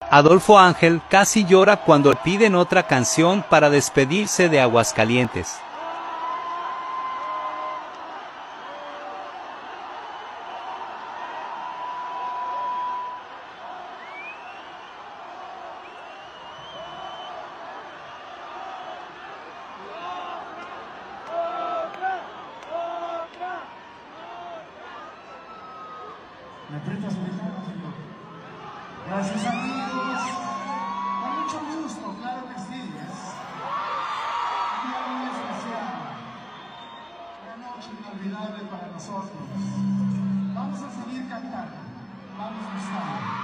Adolfo Ángel casi llora cuando le piden otra canción para despedirse de Aguascalientes. ¿Me aprietas mi mano, señor? Gracias, amigos. Con mucho gusto, claro que sí. Es un día muy especial. Una noche inolvidable para nosotros. Vamos a seguir cantando. Vamos a estar.